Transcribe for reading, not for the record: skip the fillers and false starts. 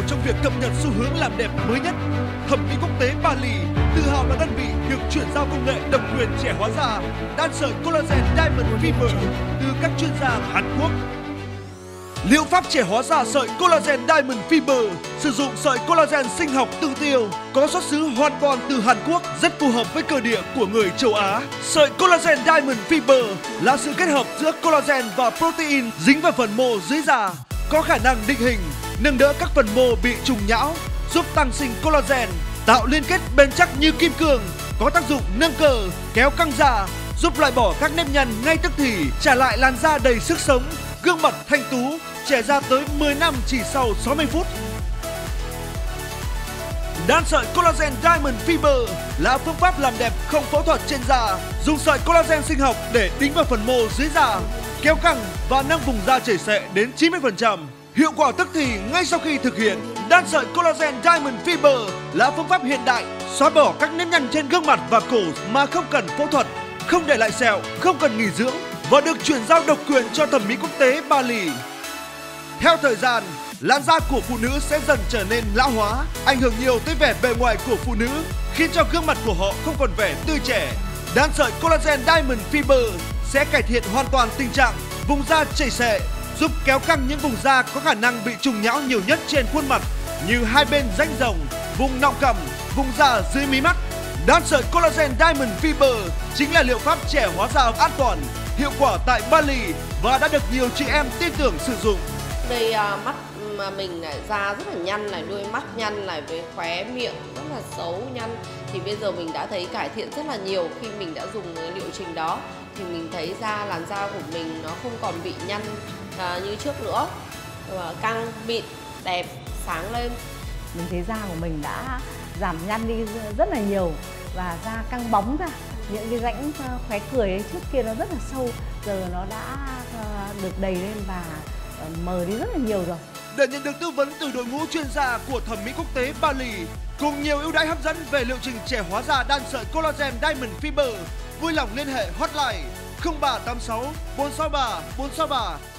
trong việc cập nhật xu hướng làm đẹp mới nhất. Thẩm mỹ quốc tế Bali tự hào là đơn vị được chuyển giao công nghệ độc quyền trẻ hóa da đan sợi collagen Diamond Fiber từ các chuyên gia Hàn Quốc. Liệu pháp trẻ hóa da sợi collagen Diamond Fiber sử dụng sợi collagen sinh học tự tiêu có xuất xứ hoàn toàn từ Hàn Quốc, rất phù hợp với cơ địa của người châu Á. Sợi collagen Diamond Fiber là sự kết hợp giữa collagen và protein dính vào phần mô dưới da, có khả năng định hình, nâng đỡ các phần mô bị trùng nhão, giúp tăng sinh collagen, tạo liên kết bền chắc như kim cương, có tác dụng nâng cơ, kéo căng da, giúp loại bỏ các nếp nhăn ngay tức thì, trả lại làn da đầy sức sống, gương mặt thanh tú, trẻ da tới 10 năm chỉ sau 60 phút. Đan sợi collagen Diamond Fiber là phương pháp làm đẹp không phẫu thuật trên da, dùng sợi collagen sinh học để đính vào phần mô dưới da, kéo căng và nâng vùng da chảy xệ đến 90%. Hiệu quả tức thì ngay sau khi thực hiện. Đan sợi collagen Diamond Fiber là phương pháp hiện đại, xóa bỏ các nếp nhăn trên gương mặt và cổ mà không cần phẫu thuật, không để lại sẹo, không cần nghỉ dưỡng và được chuyển giao độc quyền cho thẩm mỹ quốc tế Bali. Theo thời gian, làn da của phụ nữ sẽ dần trở nên lão hóa, ảnh hưởng nhiều tới vẻ bề ngoài của phụ nữ, khiến cho gương mặt của họ không còn vẻ tươi trẻ. Đan sợi collagen Diamond Fiber sẽ cải thiện hoàn toàn tình trạng vùng da chảy xệ, giúp kéo căng những vùng da có khả năng bị trùng nhão nhiều nhất trên khuôn mặt như hai bên rãnh rồng, vùng nọng cằm, vùng da dưới mí mắt. Đan sợi collagen Diamond Fiber chính là liệu pháp trẻ hóa da an toàn, hiệu quả tại Bali và đã được nhiều chị em tin tưởng sử dụng. Đây mắt mà mình này, da rất là nhăn này, đuôi mắt nhăn này, với khóe miệng rất là xấu nhăn. Thì bây giờ mình đã thấy cải thiện rất là nhiều khi mình đã dùng liệu trình đó. Thì mình thấy làn da của mình nó không còn bị nhăn như trước nữa, căng, mịn, đẹp, sáng lên. Mình thấy da của mình đã giảm nhăn đi rất là nhiều và da căng bóng ra. Những cái rãnh khóe cười ấy trước kia nó rất là sâu, giờ nó đã được đầy lên và mờ đi rất là nhiều rồi. Để nhận được tư vấn từ đội ngũ chuyên gia của thẩm mỹ quốc tế Bali cùng nhiều ưu đãi hấp dẫn về liệu trình trẻ hóa da đan sợi collagen Diamond Fiber, vui lòng liên hệ hotline 0386 463 463